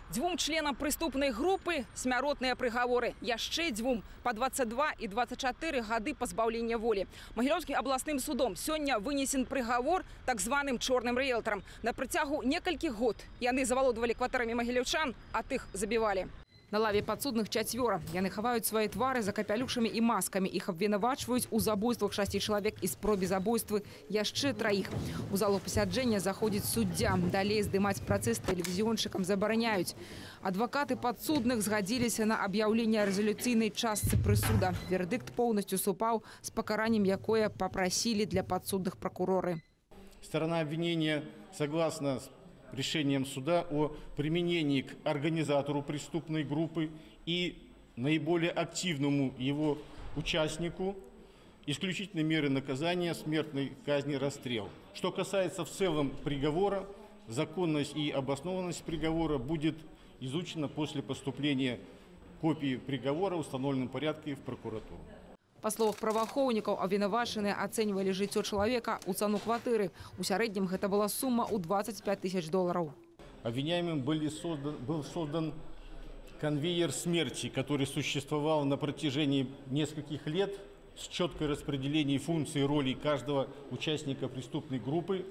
Двум членам преступной группы смяротныя прыгаворы. Яшчэ двум по 22 и 24 гады пазбаўлення волі. Магілёўскім абласным судом сёння вынесен прыгавор так званым чорным рыэлтарам. На працягу некалькіх год яны завалодвалі кватэрамі магілёўчан, а тых забівалі. На лаве подсудных чацвёра. Яны хаваюць свае твары за капялюшамі і маскамі. Іх абвінавачваюць у забойствах 6 чалавек і спробе забойствы яшчэ 3. У залу пасяджэння заходзіць суддзя. Далей здымаць працэс тэлевізіёншчыкам забараняюць. Адвакаты падсудных згадзіліся на аб'яўленне рэзалюцыйнай частцы прысуда. Вердыкт поўнасцю супаў з пакараннем, якое папрасілі для падсудных прокуроры. Сторона обвинения согласна с решением суда о применении к организатору преступной группы и наиболее активному его участнику исключительной меры наказания смертной казни расстрел. Что касается в целом приговора, законность и обоснованность приговора будет изучена после поступления копии приговора в установленном порядке в прокуратуру. По словах праваахоўнікаў, абвінавачаныя ацэньвалі жыццё чалавека у цану кватэры. У сярэднім гэта была сума ў 25 тысяч долларов. Обвиняемым был создан конвейер смерти, который существовал на протяжении нескольких лет с четкой распределением функций и ролей каждого участника преступной группы.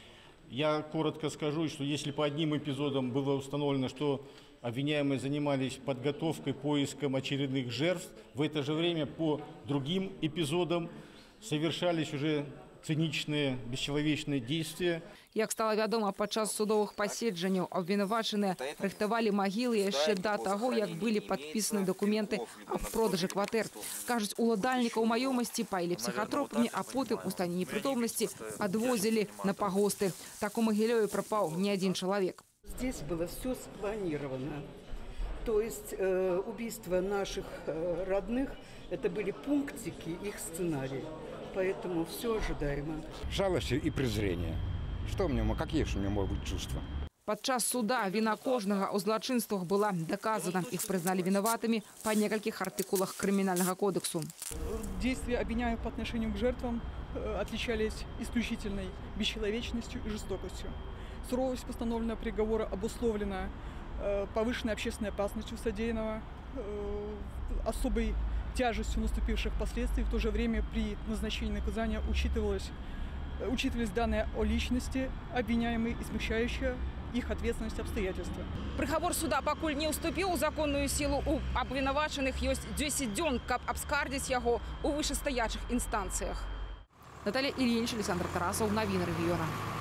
Я коротко скажу, что если по одним эпизодам было установлено, что обвиняемые занимались подготовкой, поиском очередных жертв, в это же время по другим эпизодам совершались уже циничные, бесчеловечные действия. Як стало вядома, падчас судовых паседжанняў абвінавачаныя рыхтавалі магілы яшчэ да таго, як былі падпісаны дакументы аб продажы кватэр. Кажуць, уладальнікаў маёмасці паілі псіхатропамі, а потым у стане непрытомнасці адвозілі на пагосты. Так у Магілёве прапаў не один чалавек. Здесь было все спланировано. То есть убийство наших родных – это были пунктики их сценария. Поэтому все ожидаемо. Жалость и презрение. Что мне, какие же у меня могут быть чувства? Падчас суда вина кожнага ў злачынствах была доказана. Их признали виноватыми по нескольких артикулах Криминального кодекса. Действия обвиняемых по отношению к жертвам отличались исключительной бесчеловечностью и жестокостью. Суровость постановленного приговора обусловлена повышенной общественной опасностью содеянного, особой тяжестью наступивших последствий. В то же время при назначении наказания учитывались данные о личности обвиняемой и смягчающие их ответственность обстоятельства. Приговор суда пакуль не уступил у законную силу. У обвинуваченных есть 10 дзён, каб абскардзіць яго у вышэстаячых инстанциях. Наталья Ильинич, Александр Тарасов, Новины региона.